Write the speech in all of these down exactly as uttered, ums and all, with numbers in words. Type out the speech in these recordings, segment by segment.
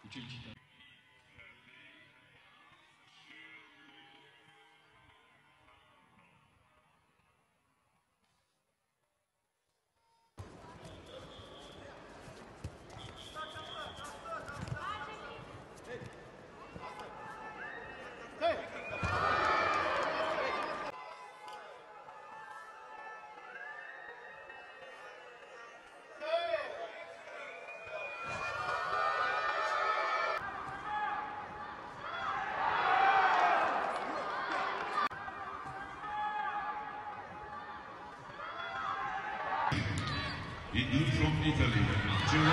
Judo from Italy, Judo.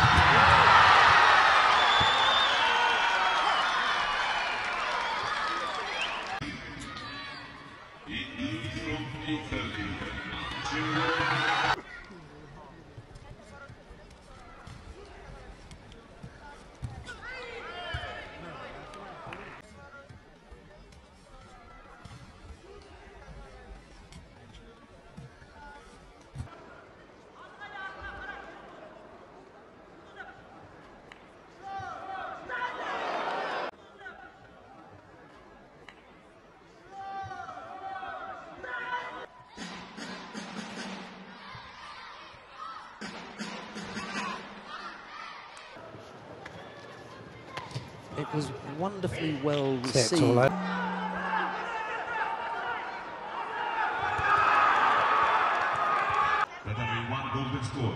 From Italy, Judo. It was wonderfully well received. Tatami one golden score.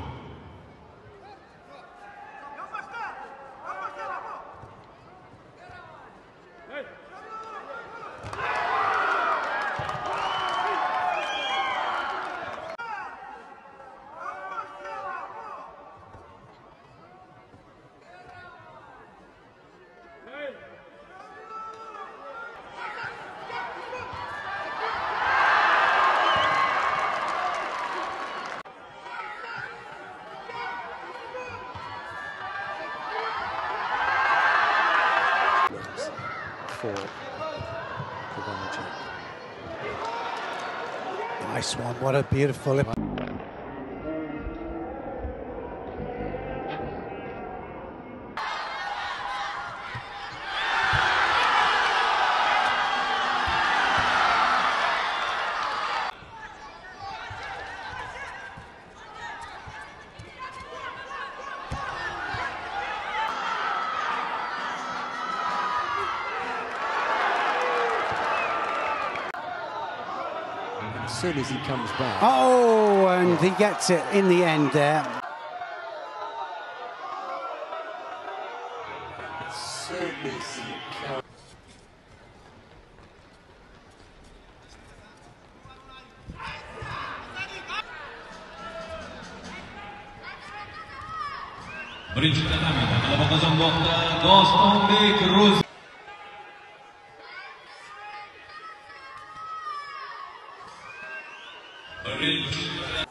For nice one, what a beautiful. as soon as he comes back. Oh, and he gets it in the end there. As soon as he comes. Birinchi tatami g'alaba qozonmoqda Dostonbek Ro'z. Birinchi